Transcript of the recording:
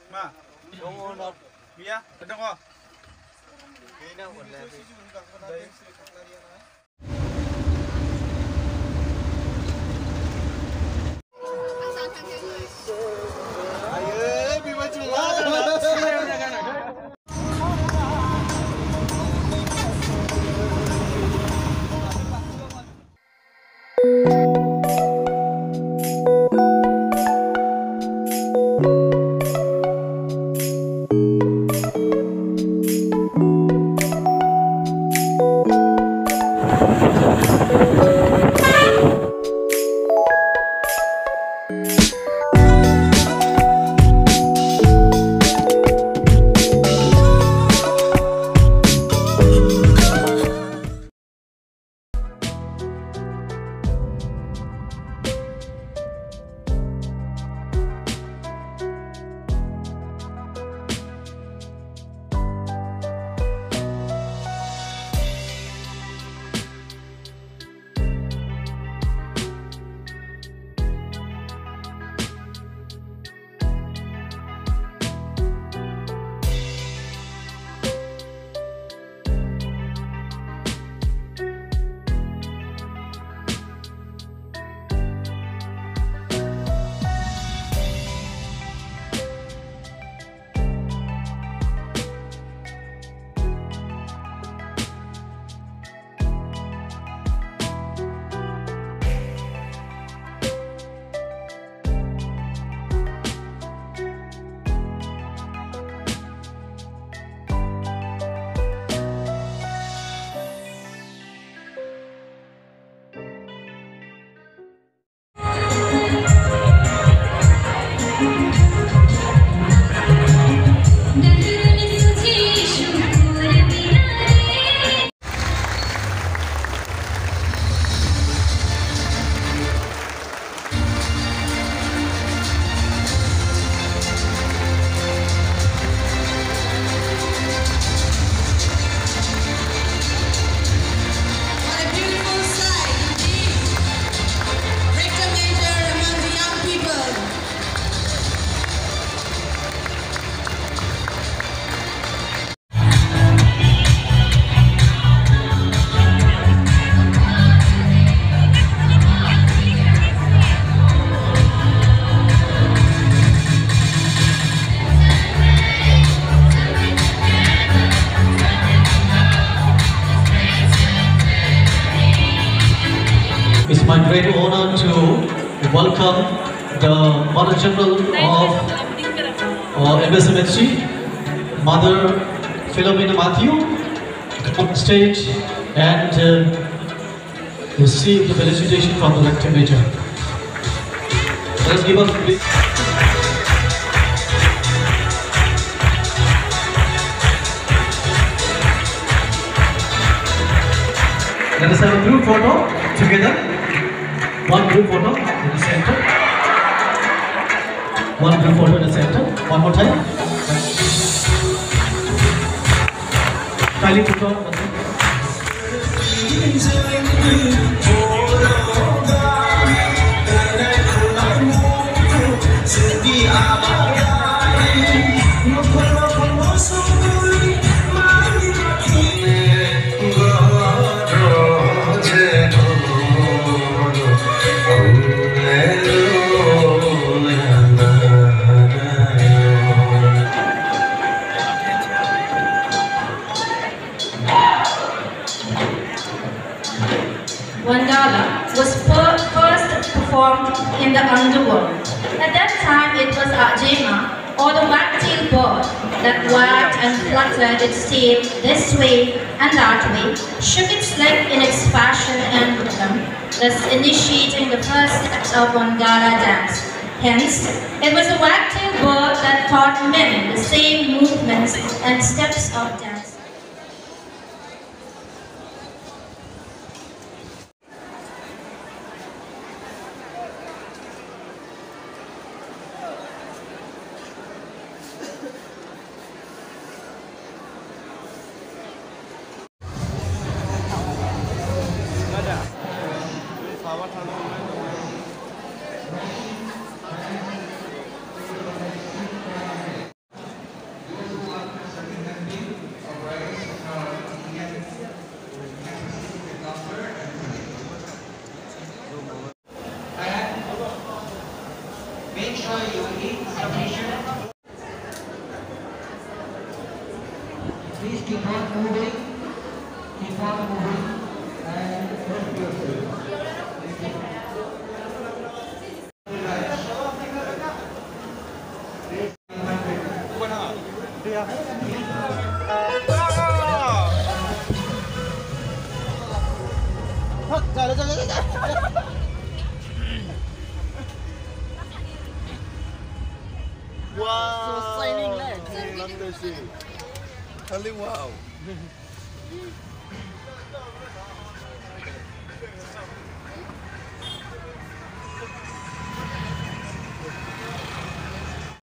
Ma. Iya, ada kok. It's my great honor to welcome the Mother General of MSMHC, Mother Philomena Matthew, on stage and receive the felicitation from the Rector Major. Let us give us please. Let us have a group photo together. One group photo in the center. One group photo in the center. One more time. Kindly put on. Wandala was first performed in the underworld. At that time it was Ajema, or the wagtail bird, that wagged and fluttered its tail this way and that way, shook its leg in its fashion and rhythm, thus initiating the first steps of Wandala dance. Hence, it was the wagtail bird that taught men the same movements and steps of dance. keep on moving, and rest yourself. Wow. So shining light. Kali wow.